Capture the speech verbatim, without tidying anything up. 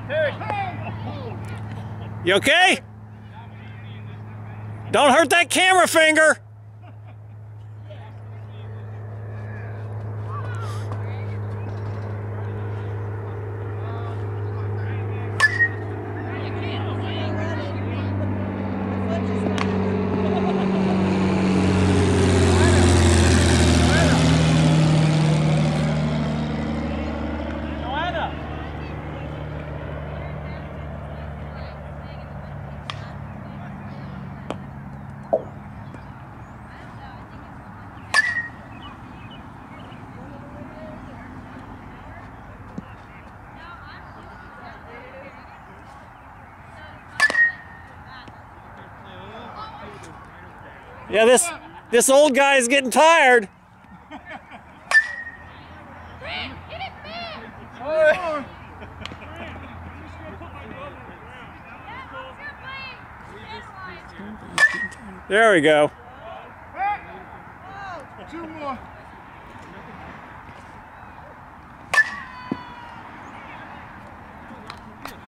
You okay? Don't hurt that camera finger. Yeah, this this old guy is getting tired. There we go.